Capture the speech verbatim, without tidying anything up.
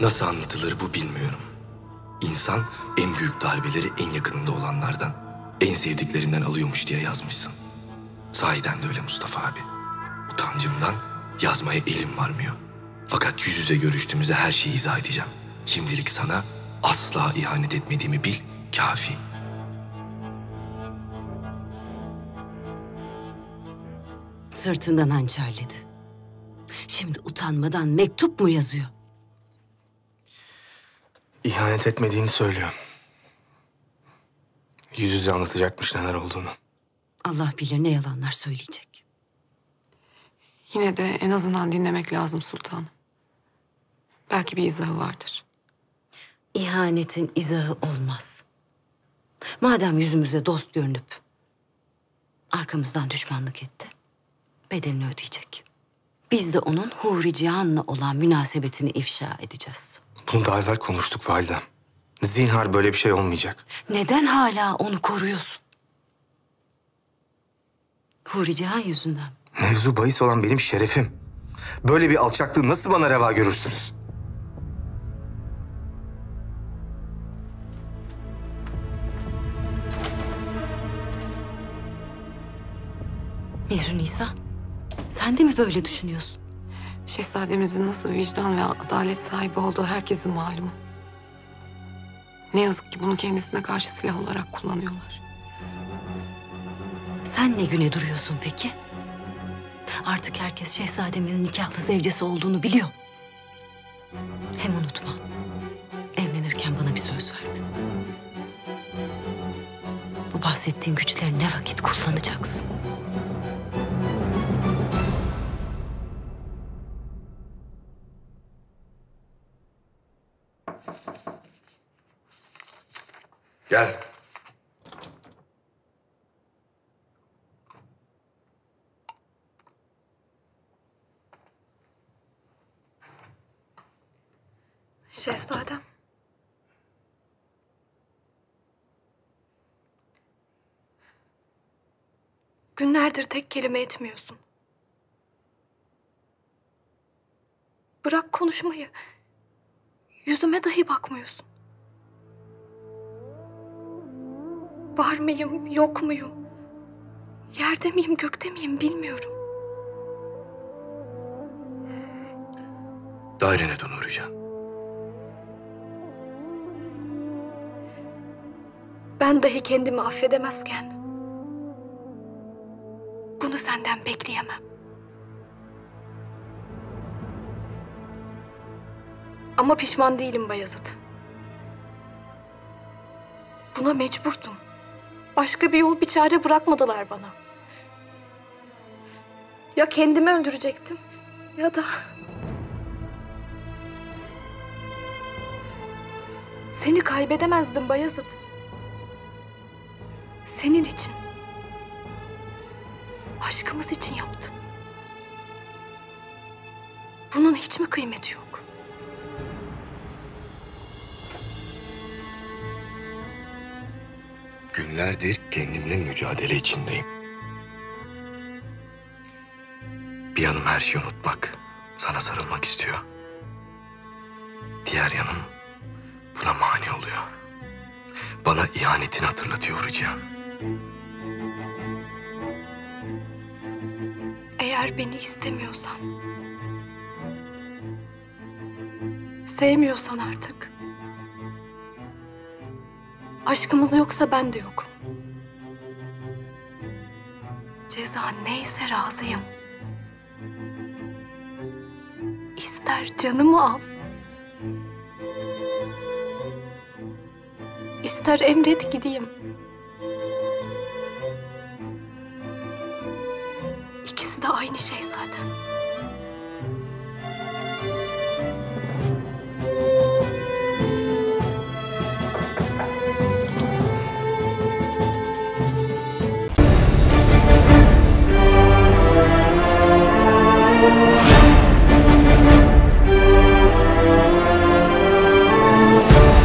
Nasıl anlatılır bu bilmiyorum. İnsan en büyük darbeleri en yakınında olanlardan, en sevdiklerinden alıyormuş diye yazmışsın. Sahiden de öyle Mustafa abi. Utancımdan yazmaya elim varmıyor. Fakat yüz yüze görüştüğümüzde her şeyi izah edeceğim. Şimdilik sana asla ihanet etmediğimi bil, kafi. Sırtından hançerledi. Şimdi utanmadan mektup mu yazıyor? İhanet etmediğini söylüyor. Yüz yüze anlatacakmış neler olduğunu. Allah bilir ne yalanlar söyleyecek. Yine de en azından dinlemek lazım sultanım. Belki bir izahı vardır. İhanetin izahı olmaz. Madem yüzümüze dost görünüp arkamızdan düşmanlık etti, bedelini ödeyecek. Biz de onun Huri Cihan'la olan münasebetini ifşa edeceğiz. Bunu daha evvel konuştuk validem. Zinhar böyle bir şey olmayacak. Neden hala onu koruyorsun? Huri Cihan yüzünden. Mevzu bahis olan benim şerefim. Böyle bir alçaklığı nasıl bana reva görürsünüz? Mihri Nisa, sen de mi böyle düşünüyorsun? Şehzademizin nasıl vicdan ve adalet sahibi olduğu herkesin malumu. Ne yazık ki bunu kendisine karşı silah olarak kullanıyorlar. Sen ne güne duruyorsun peki? Artık herkes şehzademin nikahlı zevcesi olduğunu biliyor. Hem unutma, evlenirken bana bir söz verdin. Bu bahsettiğin güçleri ne vakit kullanacaksın? Gel. Şehzadem. Günlerdir tek kelime etmiyorsun. Bırak konuşmayı. Yüzüme dahi bakmıyorsun. Var mıyım, yok muyum? Yerde miyim, gökte miyim bilmiyorum. Dairene dön Hurican. Ben dahi kendimi affedemezken bunu senden bekleyemem. Ama pişman değilim Bayezid. Buna mecburdum. Başka bir yol, bir çare bırakmadılar bana. Ya kendimi öldürecektim ya da seni kaybedemezdim Bayezid. Senin için. Aşkımız için yaptım. Bunun hiç mi kıymeti yok? Günlerdir kendimle mücadele içindeyim. Bir yanım her şeyi unutmak, sana sarılmak istiyor. Diğer yanım buna mani oluyor. Bana ihanetini hatırlatıyor Hurican. Eğer beni istemiyorsan, sevmiyorsan artık, aşkımız yoksa ben de yokum. Ceza neyse razıyım. İster canımı al, İster emret gideyim. İkisi de aynı şey zaten.